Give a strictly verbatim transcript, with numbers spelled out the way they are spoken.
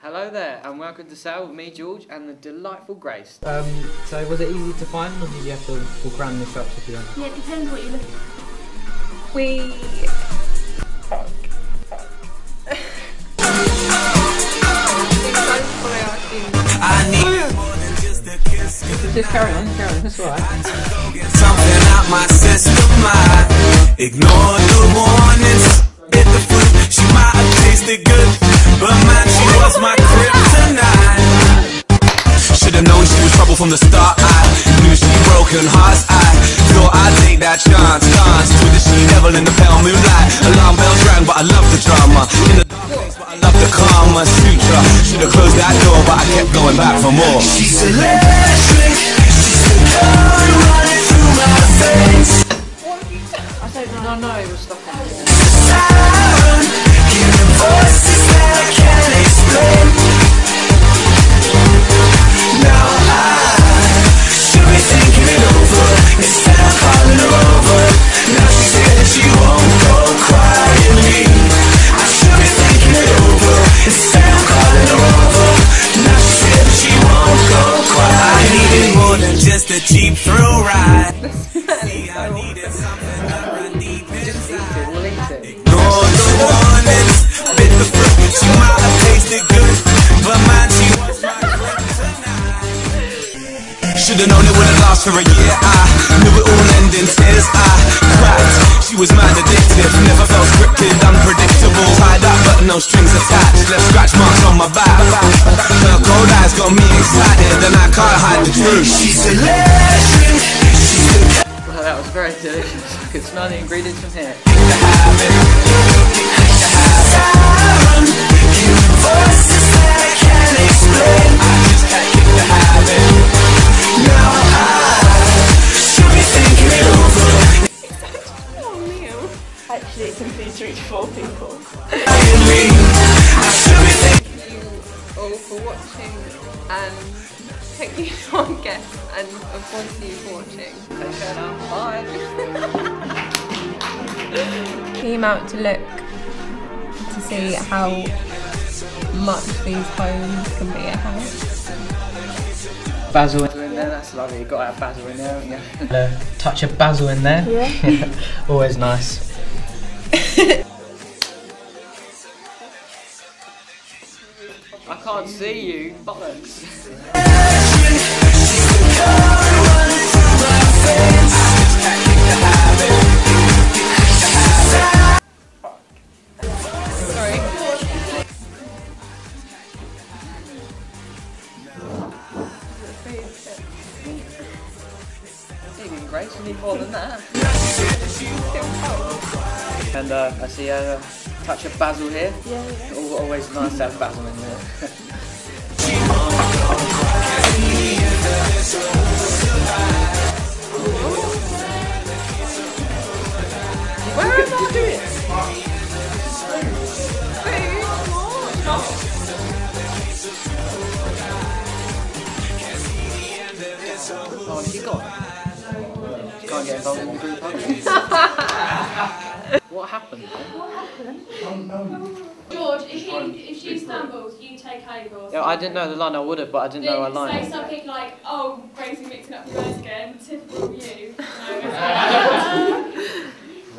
Hello there, and welcome to Sale with me, George, and the delightful Grace. Um, so was it easy to find, or did you have to walk around the shops if you want? Yeah, it depends what you're looking for. We... Just carry on, carry on, that's alright. Something out my system, I ignore the warnings. Hit the fruit, she might have tasted good, but man, she was my kryptonite. Should've known she was trouble from the start. I knew she broken hearts. I thought I'd take that chance. Danced with the she-devil in the pale moonlight. Alarm bells rang, but I love the drama. In the dark place, but I love the karma sutra. Should've closed that door, but I kept going back for more. She's electric. She's the gun running through my veins. I don't know. No, no, it was stuck on it. Siren, hearing voices that I can't explain. Now I should be thinking it over instead of calling her over. Now she said that she won't go quietly. I should be thinking it over instead of calling her over. Now she said that she won't go quietly. I needed more than just a cheap thrill ride. See, I needed something that I need inside. Ignore the warnings, bit the fruit. She might have tasted good, but man, she was my kryptonite. Should've known it wouldn't last for a year. I knew it all end in tears. I cried. She was mad addictive, never felt scripted, unpredictable. Tied up but no strings attached. Left scratch marks on my back. Her cold eyes got me excited, and I can't hide the truth. She's electric. She's the Well, that was very delicious. I could smell the ingredients from here. Siren, hearing voices that I can't explain. I just can't kick the habit. Now I should be thinking it over. Oh, meal. Actually, it's in food to reach four people. I should be thinking. You all for watching, and thank you to our guests, and of course you for watching. Take care now. Bye. Came out to look to see how much these homes can be a house. Basil in there, that's lovely. You've got to have basil in there, haven't you? A touch of basil in there. Yeah. Always nice. I can't see you. Bollocks. Even Grace, you need more than that. And uh, I see a touch of basil here. Yeah, yeah. Al- Always nice to have basil in there. Where am I? Just do it. Oh, she got it. She can't get involved in the group hug. What happened? George, if, he, if she stumbles, you take over. Yeah, I didn't know the line. I would have, but I didn't know a Then line. say something like, oh, Gracie mixing up the words again, typical you. No,